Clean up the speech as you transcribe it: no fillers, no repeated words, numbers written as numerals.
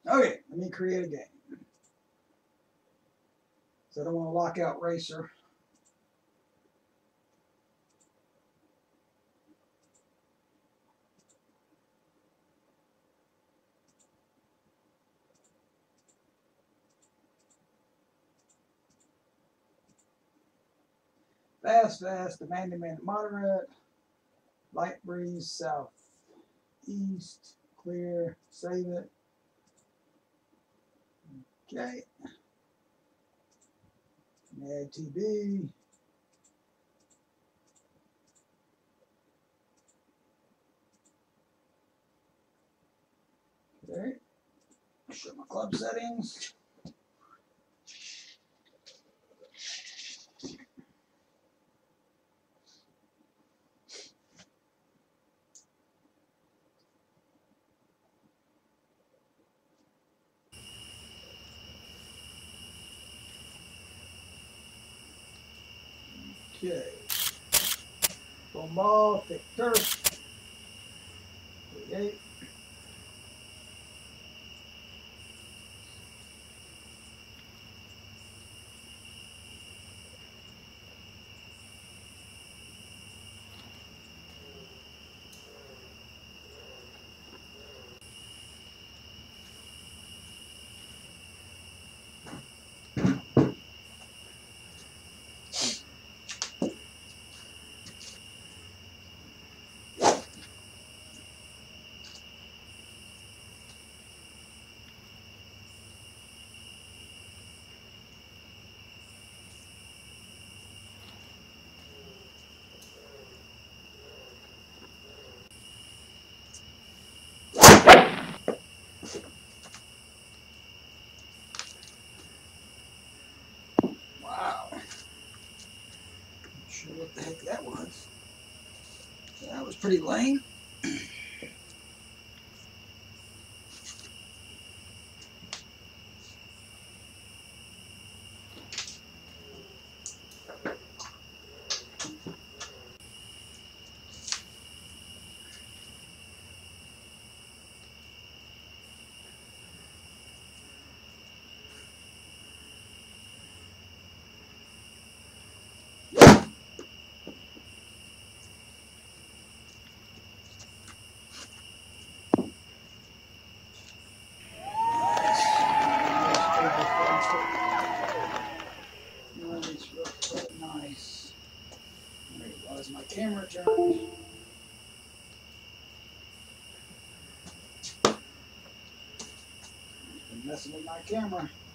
Okay, let me create a game. So I don't want to lock out Racer. Fast, demanding, moderate, light breeze, south, east, clear, save it. Okay. Add TB. Okay. Show my club settings. Okay. Foam ball, thick turf. Okay. Wow. Not sure what the heck that was. That was pretty lame. Nice. There it was, my camera turned. Been messing with my camera.